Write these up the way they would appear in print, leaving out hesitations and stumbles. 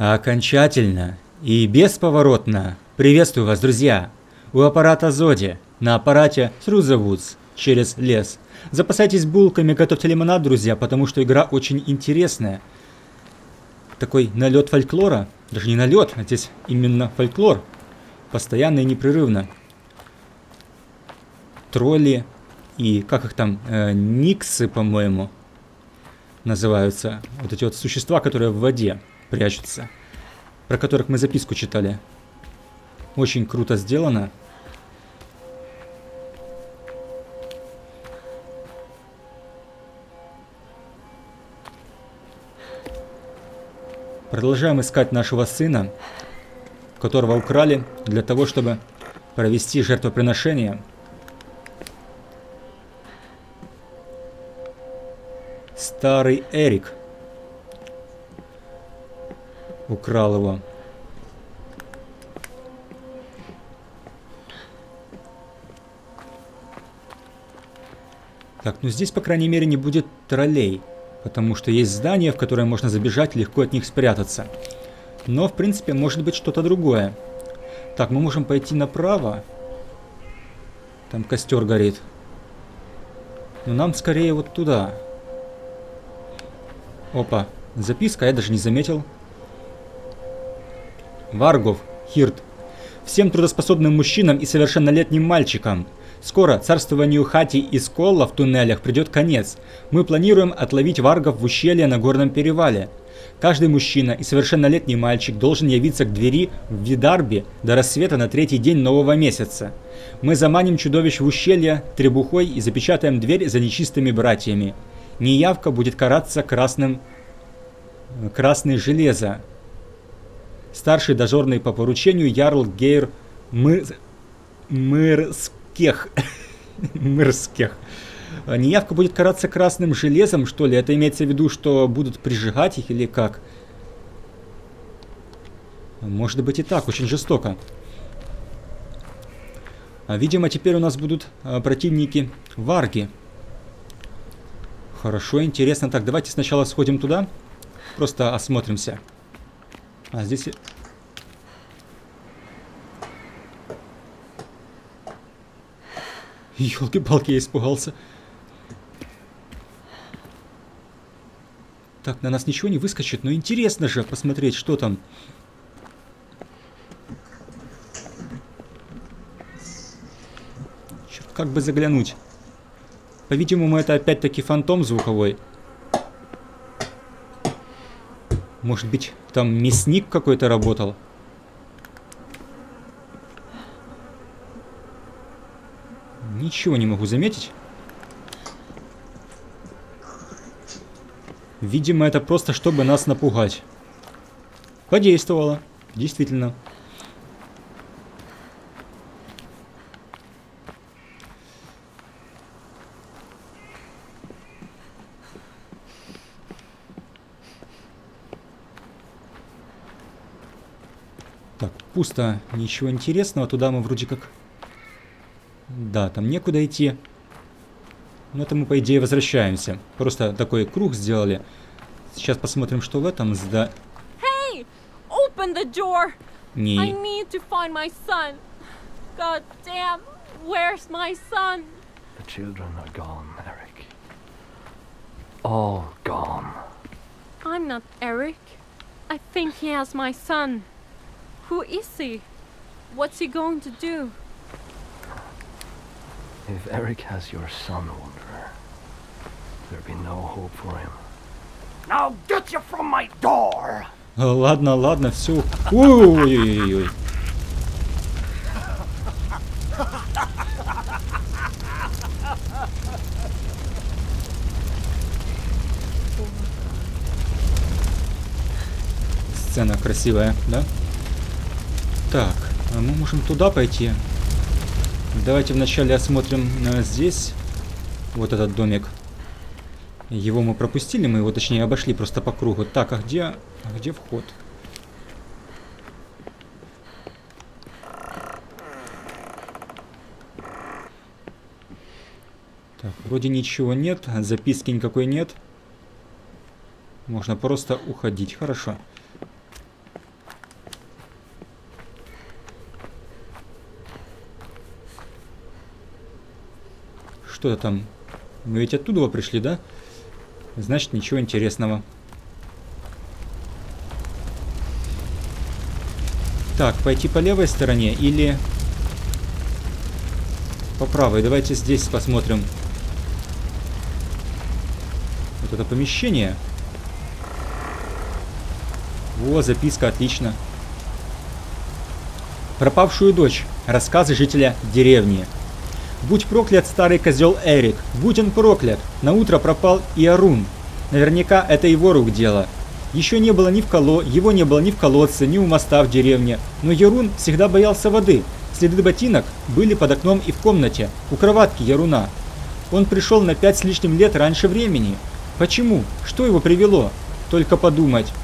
Окончательно и бесповоротно приветствую вас, друзья, у аппарата Зоди, на аппарате Through the Woods, через лес. Запасайтесь булками, готовьте лимонад, друзья, потому что игра очень интересная. Такой налет фольклора, даже не налет, а здесь именно фольклор, постоянно и непрерывно. Тролли и, как их там, никсы, по-моему, называются. Вот эти вот существа, которые в воде прячутся, про которых мы записку читали. Очень круто сделано. Продолжаем искать нашего сына, которого украли для того, чтобы провести жертвоприношение. Старый Эрик украл его. Так, ну здесь, по крайней мере, не будет троллей, потому что есть здание, в которое можно забежать, легко от них спрятаться. Но, в принципе, может быть что-то другое. Так, мы можем пойти направо. Там костер горит. Но нам скорее вот туда. Опа, записка, я даже не заметил. Варгов, Хирт. Всем трудоспособным мужчинам и совершеннолетним мальчикам. Скоро царствованию Хати и Сколла в туннелях придет конец. Мы планируем отловить варгов в ущелье на горном перевале. Каждый мужчина и совершеннолетний мальчик должен явиться к двери в Видарби до рассвета на 3-й день нового месяца. Мы заманим чудовищ в ущелье требухой и запечатаем дверь за нечистыми братьями. Неявка будет караться красным железо. Старший дозорный по поручению Ярл Гейр Мырскех. Мырскех. Неявка будет караться красным железом, что ли? Это имеется в виду, что будут прижигать их или как? Может быть и так, очень жестоко. Видимо, теперь у нас будут противники варги. Хорошо, интересно. Так, давайте сначала сходим туда. Просто осмотримся. А здесь... Ёлки-палки, я испугался. Так, на нас ничего не выскочит, но интересно же посмотреть, что там. Черт, как бы заглянуть. По-видимому, это опять-таки фантом звуковой. Может быть, там мясник какой-то работал? Ничего не могу заметить. Видимо, это просто чтобы нас напугать. Подействовало. Действительно. Так, пусто. Ничего интересного. Туда мы вроде как... Да, там некуда идти. Но это мы, по идее, возвращаемся. Просто такой круг сделали. Сейчас посмотрим, что в этом здании. Hey! Open the door! Не. I need to find my son. God damn, where's my son? The children are gone, Eric. All gone. I'm not Eric. I think he has my son. Who is he? What's he going to do? If Eric has your son, Wanderer, there'll be no hope for him. Now get you from my door! Ладно, ладно, все. Ой-ой-ой. Сцена красивая, да? Так, а мы можем туда пойти. Давайте вначале осмотрим здесь вот этот домик. Его мы пропустили, мы его точнее обошли просто по кругу. Так, а где вход? Так, вроде ничего нет, записки никакой нет. Можно просто уходить, хорошо. что-то там. Мы ведь оттуда пришли, да? Значит, ничего интересного. Так, пойти по левой стороне или по правой? Давайте здесь посмотрим. Вот это помещение. О, записка, отлично. Пропавшую дочь. Рассказы жителя деревни. Будь проклят старый козел Эрик. Будь он проклят. Наутро пропал и Арун. Наверняка это его рук дело. Его не было ни в колодце, ни у моста в деревне. Но Ярун всегда боялся воды. Следы ботинок были под окном и в комнате, у кроватки Яруна. Он пришел на 5 с лишним лет раньше времени. Почему? Что его привело? Только подумать.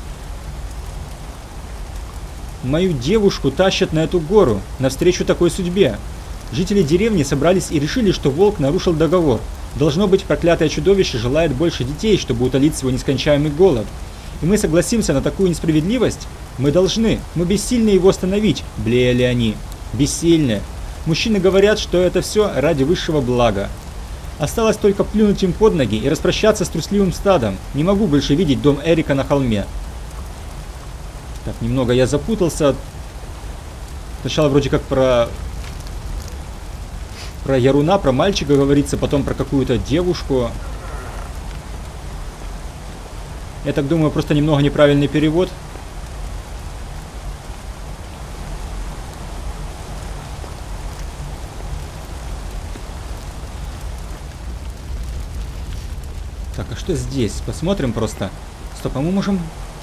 Мою девушку тащат на эту гору, навстречу такой судьбе. Жители деревни собрались и решили, что волк нарушил договор. Должно быть, проклятое чудовище желает больше детей, чтобы утолить свой нескончаемый голод. И мы согласимся на такую несправедливость? Мы бессильны его остановить, блеяли они. Бессильны. Мужчины говорят, что это все ради высшего блага. Осталось только плюнуть им под ноги и распрощаться с трусливым стадом. Не могу больше видеть дом Эрика на холме. Так, немного я запутался. Сначала вроде как про Яруна, про мальчика говорится, потом про какую-то девушку. Я так думаю, просто немного неправильный перевод. Так, а что здесь? Посмотрим просто. Стоп, а мы можем...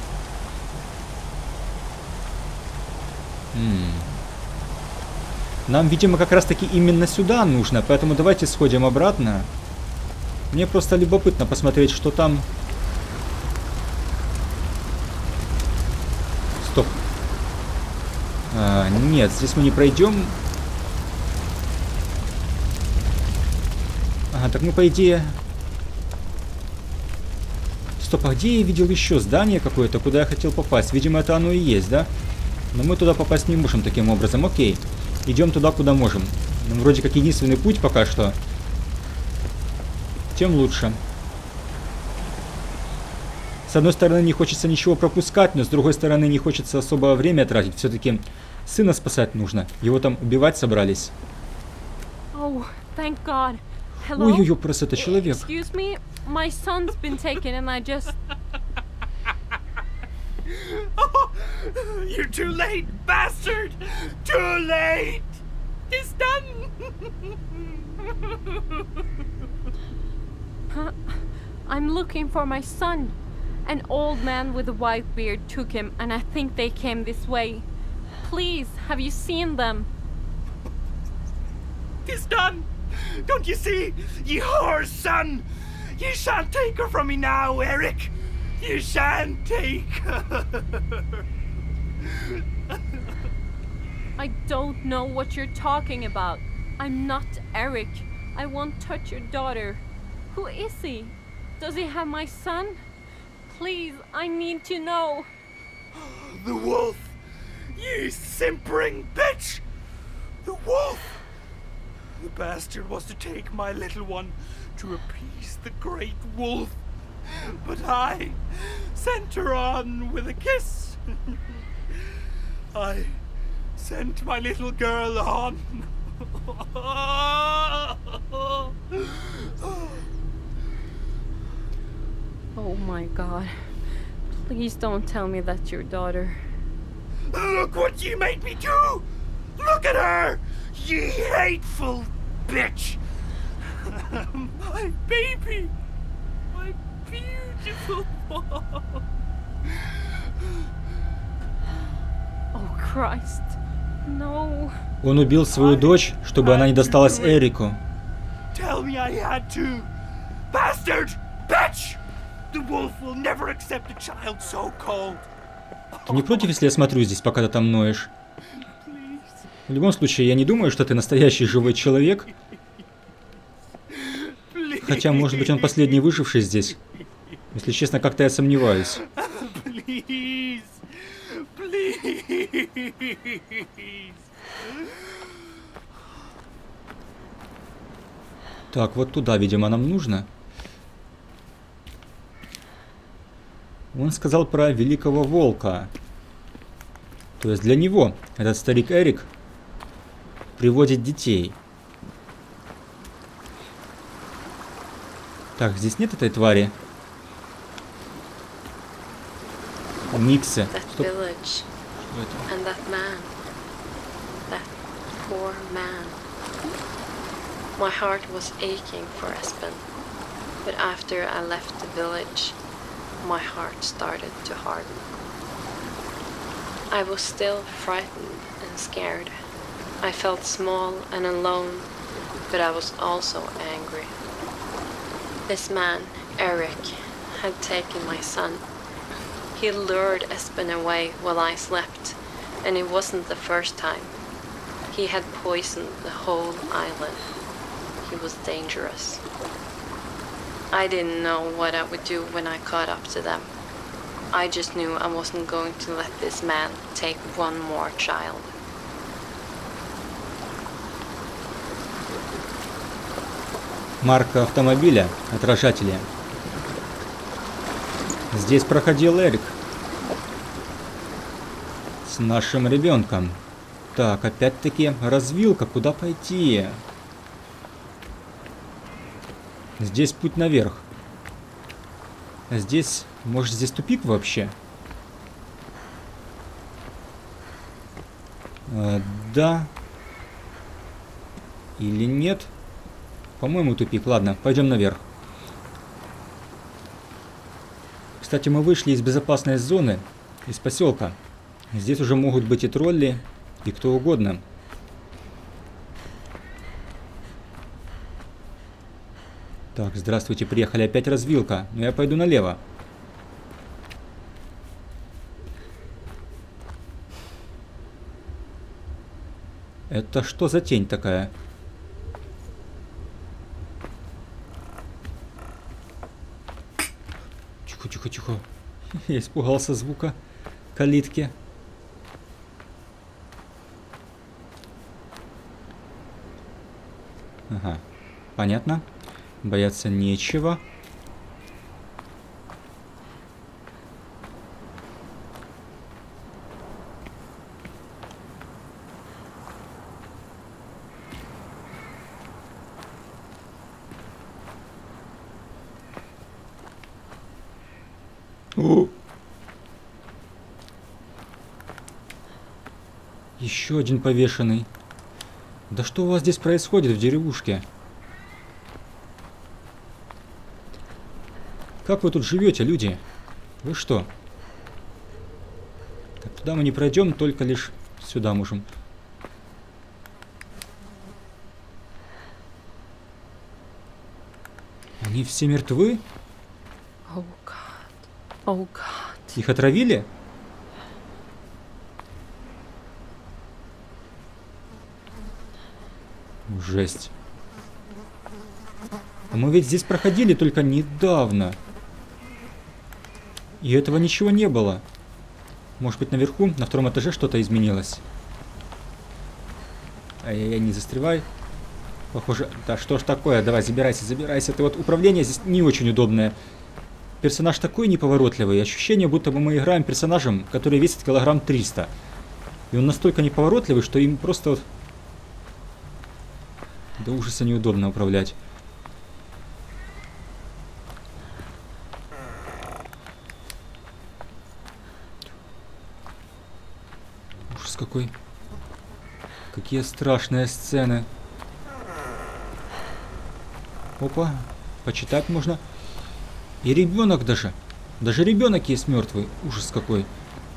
Нам, видимо, как раз таки именно сюда нужно, поэтому давайте сходим обратно. Мне просто любопытно посмотреть, что там. Стоп. Нет, здесь мы не пройдем. Ага, так мы по идее... Стоп, а где я видел еще здание какое-то, куда я хотел попасть? Видимо, это оно и есть, да? Но мы туда попасть не можем таким образом. Окей. Идем туда, куда можем. Ну, вроде как единственный путь пока что. Тем лучше. С одной стороны, не хочется ничего пропускать, но с другой стороны, не хочется особо время тратить. Все-таки сына спасать нужно. Его там убивать собрались. Oh, thank God. Hello? Ой-ой-ой, просто это человек. Excuse me, my son's been taken and I just... Oh, you're too late, bastard! Too late! It's done! I'm looking for my son. An old man with a white beard took him and I think they came this way. Please, have you seen them? It's done! Don't you see? You whore's son! You shan't take her from me now, Eric! You shan't take her! I don't know what you're talking about. I'm not Eric. I won't touch your daughter. Who is he? Does he have my son? Please, I need to know. The wolf! You simpering bitch! The wolf! The bastard was to take my little one to appease the great wolf. But I sent her on with a kiss. I sent my little girl on. Oh my God. Please don't tell me that's your daughter. Look what you made me do! Look at her! Ye hateful bitch! My baby! My beautiful one! Oh Christ. No. Он убил свою дочь, чтобы она не досталась Эрику. Tell me I had to! Bastard! Bitch! The wolf will never accept a child so cold. Ты не против, если я смотрю здесь, пока ты там ноешь? В любом случае, я не думаю, что ты настоящий живой человек. Хотя, может быть, он последний выживший здесь. Если честно, как-то я сомневаюсь. Please. Please. Так, вот туда, видимо, нам нужно. Он сказал про великого волка. То есть для него этот старик Эрик приводит детей. Так, здесь нет этой твари. Никсы. Стоп. Что это? My heart was aching for Espen, but after I left the village, my heart started to harden. I was still frightened and scared. I felt small and alone, but I was also angry. This man, Eric, had taken my son. He lured Espen away while I slept, and it wasn't the first time. He had poisoned the whole island. He was dangerous. I didn't know what I would do when I caught up to them. I just knew I wasn't going to let this man take one more child. Марка автомобиля, отражателя. Здесь проходил Эрик с нашим ребенком. Так, опять-таки развилка, куда пойти? Здесь путь наверх. А здесь, может, здесь тупик вообще? Да. Или нет? По-моему, тупик. Ладно, пойдем наверх. Кстати, мы вышли из безопасной зоны, из поселка. Здесь уже могут быть и тролли, и кто угодно. Так, здравствуйте, приехали, опять развилка. Но я пойду налево. Это что за тень такая? Тихо, тихо, тихо. Я испугался звука калитки. Ага, понятно. Бояться нечего. О! Еще один повешенный. Да что у вас здесь происходит в деревушке? Как вы тут живете, люди? Вы что? Так, туда мы не пройдем, только лишь сюда можем. Они все мертвы? Oh God. Oh God. Их отравили? Жесть. А мы ведь здесь проходили только недавно. И этого ничего не было. Может быть, наверху, на втором этаже что-то изменилось. Ай-яй-яй, не застревай. Похоже... Да что ж такое? Давай, забирайся, забирайся. Это вот управление здесь не очень удобное. Персонаж такой неповоротливый. Ощущение, будто бы мы играем персонажем, который весит килограмм 300. И он настолько неповоротливый, что им просто... Вот... до ужаса неудобно управлять. Ужас какой. Какие страшные сцены. Опа, почитать можно. И ребенок даже. Даже ребенок есть мертвый. Ужас какой.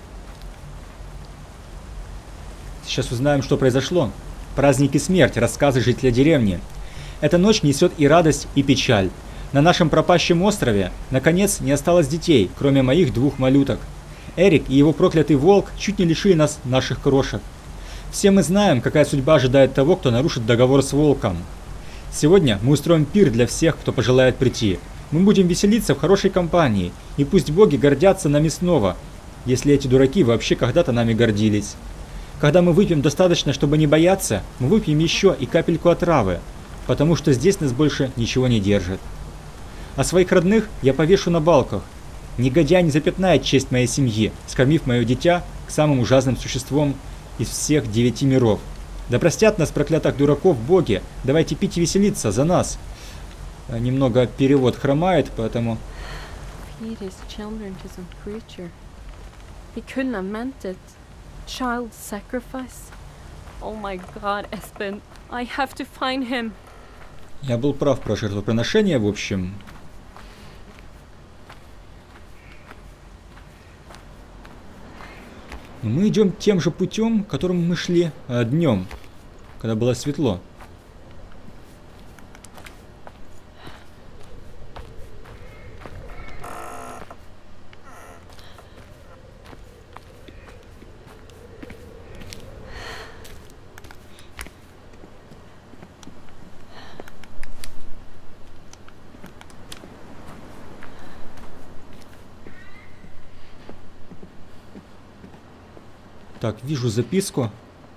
Сейчас узнаем, что произошло. Праздник и смерть. Рассказы жителя деревни. Эта ночь несет и радость, и печаль. На нашем пропащем острове, наконец, не осталось детей, кроме моих 2 малюток. Эрик и его проклятый волк чуть не лишили нас наших крошек. Все мы знаем, какая судьба ожидает того, кто нарушит договор с волком. Сегодня мы устроим пир для всех, кто пожелает прийти. Мы будем веселиться в хорошей компании, и пусть боги гордятся нами снова, если эти дураки вообще когда-то нами гордились. Когда мы выпьем достаточно, чтобы не бояться, мы выпьем еще и капельку отравы. потому что здесь нас больше ничего не держит. А своих родных я повешу на балках. Негодяй не запятнает честь моей семьи, скормив мое дитя к самым ужасным существам из всех 9 миров. Да простят нас, проклятых дураков, боги. Давайте пить и веселиться за нас. Немного перевод хромает, поэтому... Feed his children to some creature. He couldn't have meant it. Child sacrifice. Oh my God, Espen. I have to find him. Я был прав про жертвоприношение, в общем. Но мы идем тем же путем, которым мы шли днем, когда было светло. Так, вижу записку.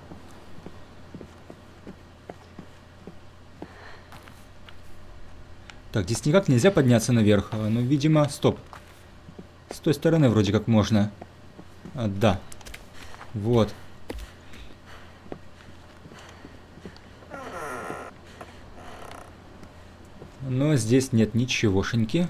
Так, здесь никак нельзя подняться наверх. Ну, видимо, стоп. С той стороны вроде как можно. Да. Вот. Но здесь нет ничегошеньки.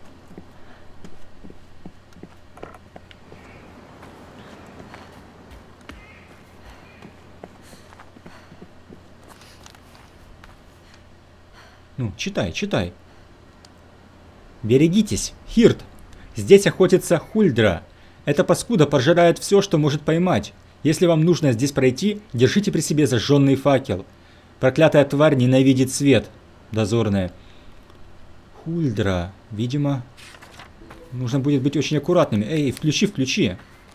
Ну, читай, читай. Берегитесь, Хирт. Здесь охотится Хульдра. Эта паскуда пожирает все, что может поймать. Если вам нужно здесь пройти, держите при себе зажженный факел. Проклятая тварь ненавидит свет. Дозорная. Хульдра. Видимо, нужно будет быть очень аккуратными. Эй, включи, включи.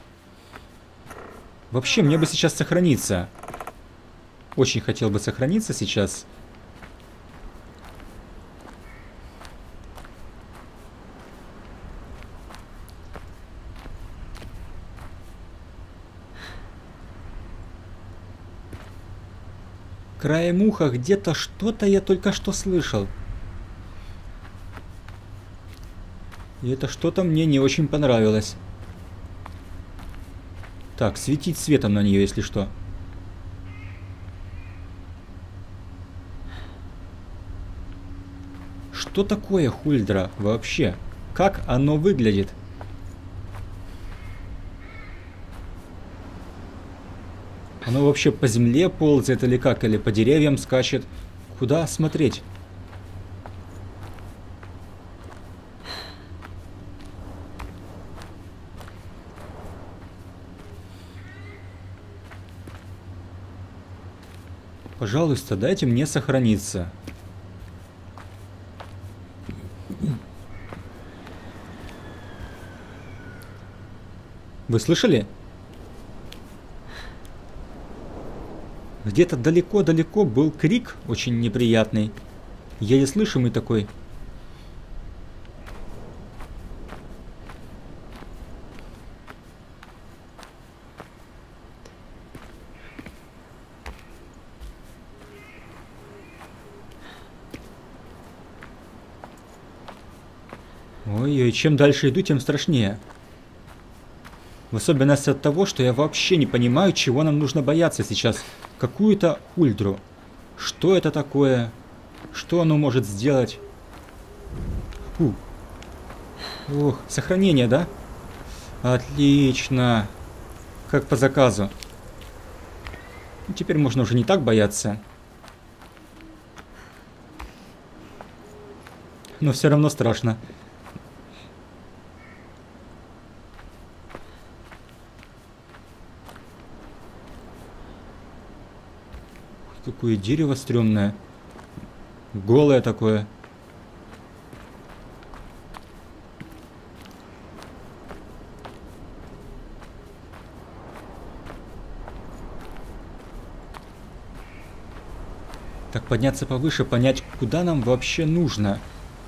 Вообще, мне бы сейчас сохраниться. Очень хотел бы сохраниться сейчас. Краем уха где-то что-то я только что слышал. И это что-то мне не очень понравилось. Так, светить светом на нее, если что. Что такое Хульдра вообще? Как оно выглядит? Оно вообще по земле ползает или как? Или по деревьям скачет? Куда смотреть? Пожалуйста, дайте мне сохраниться. Вы слышали? Где-то далеко-далеко был крик очень неприятный. Еле слышимый такой. Ой-ой, чем дальше иду, тем страшнее. В особенности от того, что я вообще не понимаю, чего нам нужно бояться сейчас. Какую-то Хульдру. Что это такое? Что оно может сделать? Фу. Ох, сохранение, да? Отлично. Как по заказу. Ну, теперь можно уже не так бояться. Но все равно страшно. Какое дерево стрёмное. Голое такое. Так, подняться повыше, понять, куда нам вообще нужно.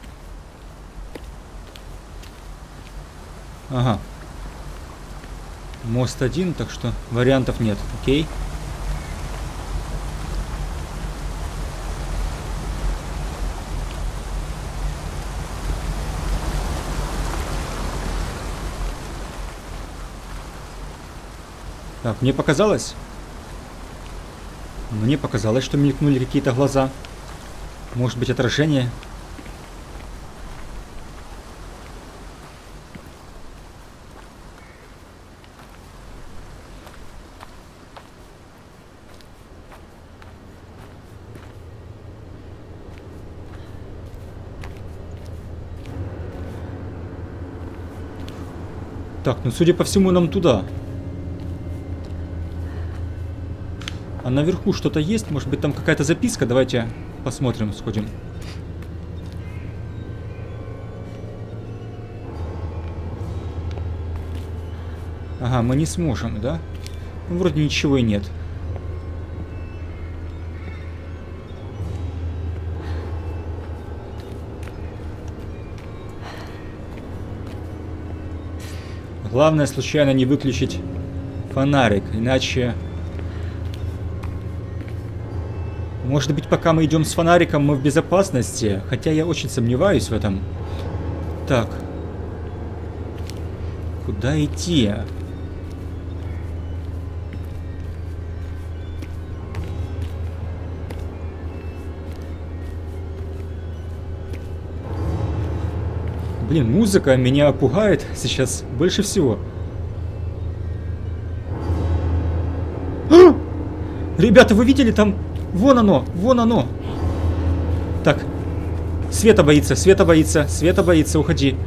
Ага. Мост один, так что вариантов нет. Окей. Так, мне показалось? Мне показалось, что мелькнули какие-то глаза. Может быть, отражение? Так, ну судя по всему, нам туда. А наверху что-то есть? Может быть, там какая-то записка? Давайте посмотрим, сходим. Ага, мы не сможем, да? Ну, вроде ничего и нет. Главное, случайно не выключить фонарик, иначе... Может быть, пока мы идем с фонариком, мы в безопасности, хотя я очень сомневаюсь в этом. Так. Куда идти? Блин, музыка меня пугает сейчас больше всего. А! Ребята, вы видели там? Вон оно, вон оно. Так. Света боится, Света боится, Света боится, уходи.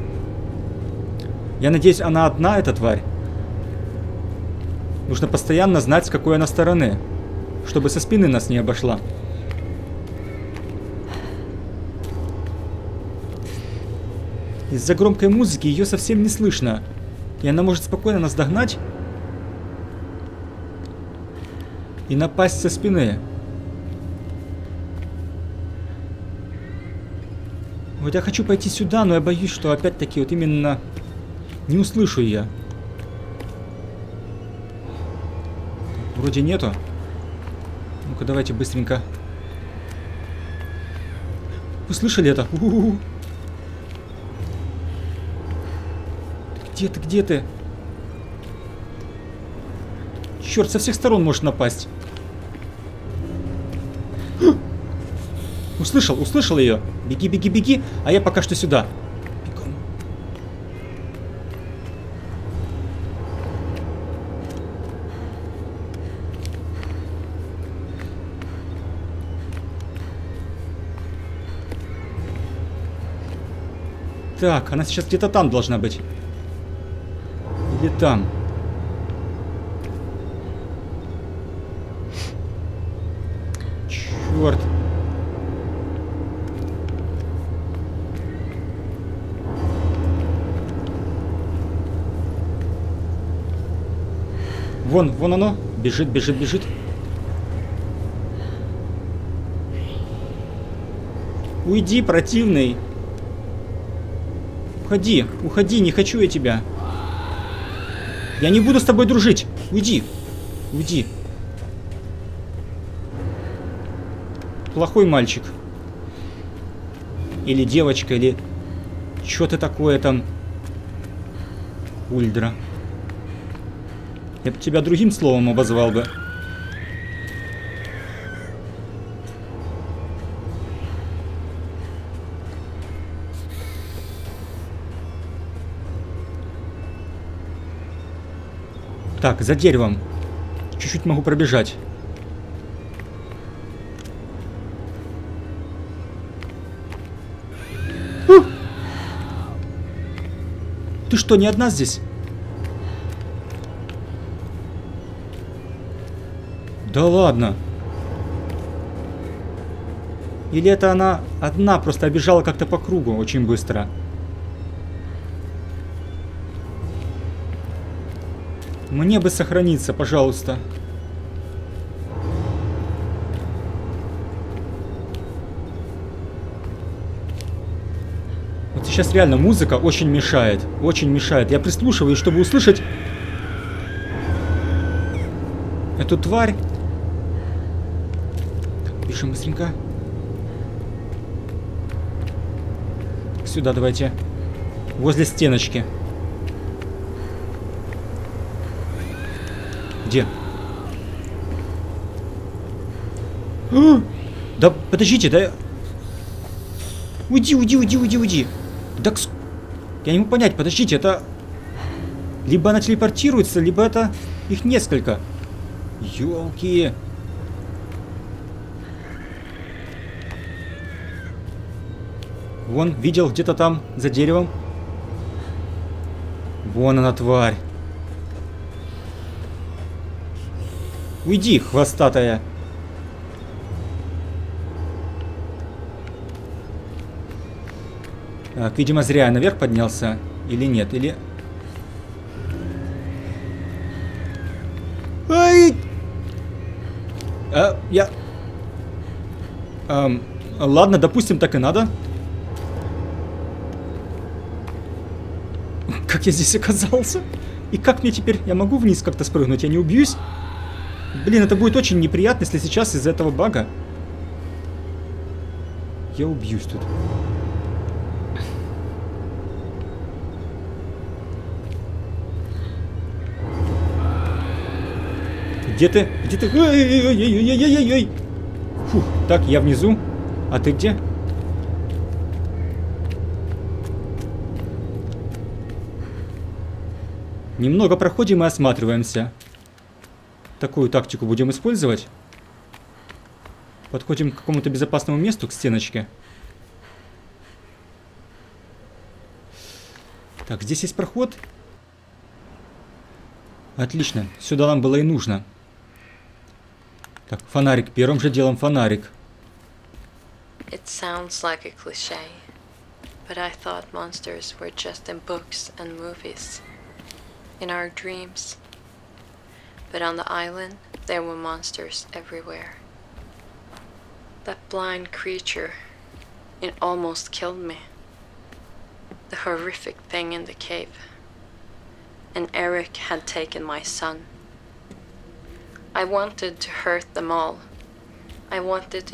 Я надеюсь, она одна, эта тварь. Нужно постоянно знать, с какой она стороны, чтобы со спины нас не обошла. Из-за громкой музыки ее совсем не слышно. И она может спокойно нас догнать и напасть со спины. Вот я хочу пойти сюда, но я боюсь, что опять-таки вот именно не услышу я. Вроде нету. Ну-ка, давайте быстренько. Вы слышали это? У-у-у. Где ты, где ты? Черт, со всех сторон может напасть. Услышал, услышал ее. Беги, беги, беги. А я пока что сюда. Бегом. Так, она сейчас где-то там должна быть. Или там. Черт. Вон оно. Бежит, бежит, бежит. Уйди, противный. Уходи, уходи, не хочу я тебя. Я не буду с тобой дружить. Уйди. Уйди. Плохой мальчик. Или девочка, или... Что ты такое там? Ульдра. Я бы тебя другим словом обозвал бы. Так, за деревом. Чуть-чуть могу пробежать. Ты что, не одна здесь? Да ладно. Или это она одна просто обежала как-то по кругу очень быстро? Мне бы сохраниться, пожалуйста. Вот сейчас реально музыка очень мешает. Очень мешает. Я прислушиваюсь, чтобы услышать эту тварь. Так, бежим быстренько. Сюда давайте. Возле стеночки. Где? А! Да подождите, да... Уйди, уйди, уйди, уйди, уйди. Да... Я не могу понять, подождите, это... Либо она телепортируется, либо это... Их несколько. Ёлки. Вон, видел где-то там, за деревом. Вон она, тварь. Уйди, хвостатая. Так, видимо, зря я наверх поднялся. Или нет, или... Ай! Ладно, допустим, так и надо. Как я здесь оказался? И как мне теперь... Я могу вниз как-то спрыгнуть? Я не убьюсь? Блин, это будет очень неприятно, если сейчас из-за этого бага я убьюсь тут. Где ты? Где ты? Ой-ой-ой-ой-ой-ой-ой-ой! Фух, так, я внизу. А ты где? Немного проходим и осматриваемся. Такую тактику будем использовать. Подходим к какому-то безопасному месту, к стеночке. Так, здесь есть проход. Отлично, сюда нам было и нужно. Так, фонарик, первым же делом фонарик. It sounds like a cliché, but I thought monsters were just in books and movies, in our dreams. But on the island, there were monsters everywhere. That blind creature, it almost killed me. The horrific thing in the cave. And Eric had taken my son. I wanted to hurt them all. I wanted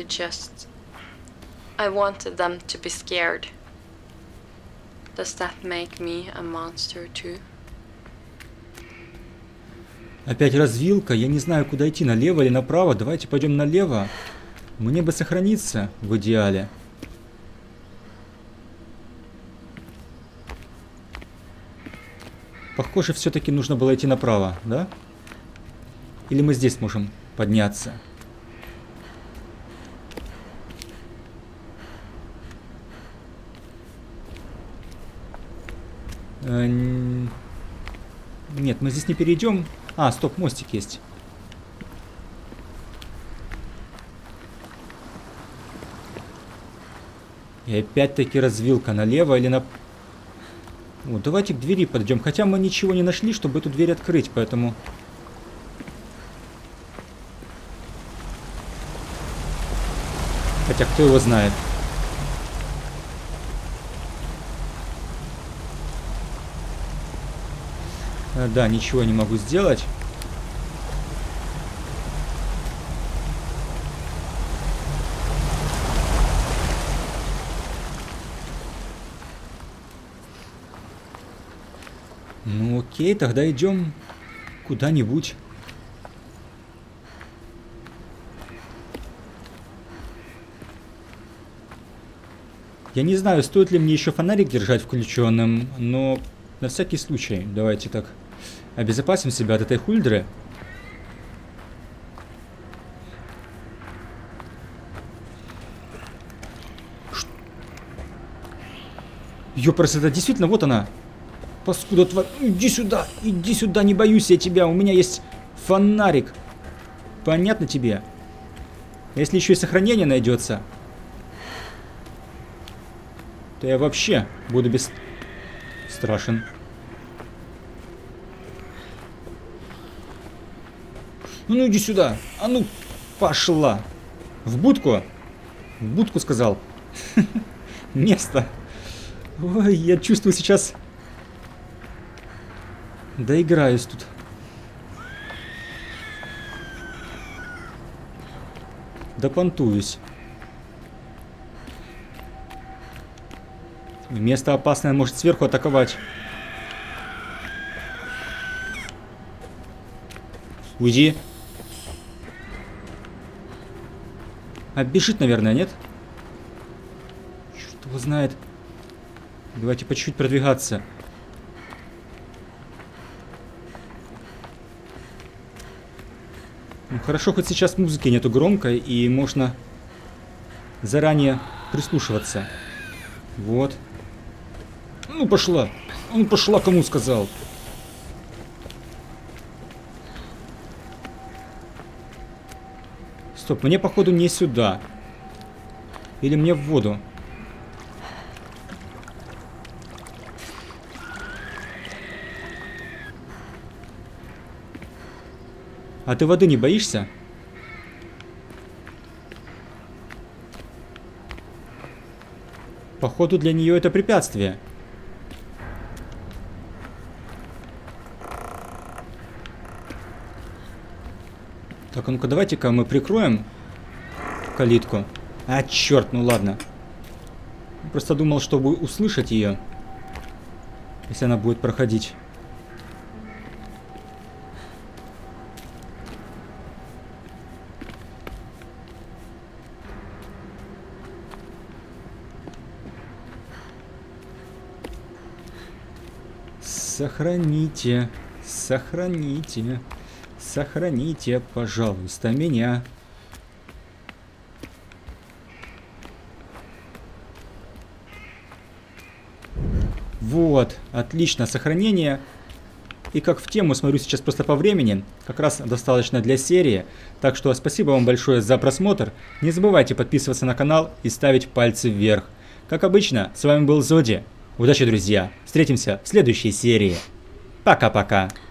them to be scared. Does that make me a monster too? Опять развилка. Я не знаю, куда идти, налево или направо. Давайте пойдем налево. Мне бы сохраниться в идеале. Похоже, все-таки нужно было идти направо, да? Или мы здесь можем подняться? Нет, мы здесь не перейдем. А, стоп, мостик есть. И опять-таки развилка налево или на... Вот, давайте к двери подойдем. Хотя мы ничего не нашли, чтобы эту дверь открыть, поэтому... Хотя кто его знает. Да, ничего не могу сделать. Ну окей, тогда идем куда-нибудь. Я не знаю, стоит ли мне еще фонарик держать включенным, но на всякий случай давайте так обезопасим себя от этой хульдры. Ёпрст, это действительно, вот она. Паскуда тварь. Иди сюда, не боюсь я тебя. У меня есть фонарик. Понятно тебе? Если еще и сохранение найдется, то я вообще буду бесстрашен. Ну иди сюда. А ну, пошла. В будку? В будку сказал. Место. Ой, я чувствую сейчас... Доиграюсь тут. Допонтуюсь. Место опасное, может сверху атаковать. Уйди. А бежит, наверное, нет? Черт его знает. Давайте по чуть-чуть продвигаться. Ну, хорошо, хоть сейчас музыки нету громкой, и можно заранее прислушиваться. Вот. Ну, пошла. Ну, пошла, кому сказал. Стоп, мне, походу, не сюда. Или мне в воду. А ты воды не боишься? Походу, для нее это препятствие. Так, а ну-ка, давайте-ка мы прикроем калитку. А, черт, ну ладно. Просто думал, чтобы услышать ее, если она будет проходить. Сохраните, сохраните, сохраните, пожалуйста, меня. Вот, отлично, сохранение. И как в тему, смотрю сейчас просто по времени, как раз достаточно для серии. Так что спасибо вам большое за просмотр. Не забывайте подписываться на канал и ставить пальцы вверх. Как обычно, с вами был Зоди. Удачи, друзья. Встретимся в следующей серии. Пока-пока.